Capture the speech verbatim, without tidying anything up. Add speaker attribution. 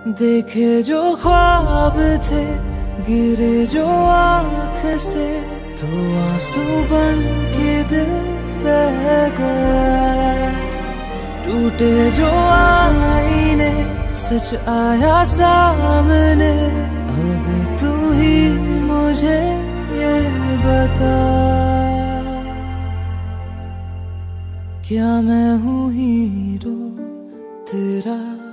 Speaker 1: देखे जो ख्वाब थे गिरे जो आँख से, तो आंसू बन के दिल बह गया। टूटे जो आईने सच आया सामने, अब तू ही मुझे ये बता, क्या मैं हूँ हीरो तेरा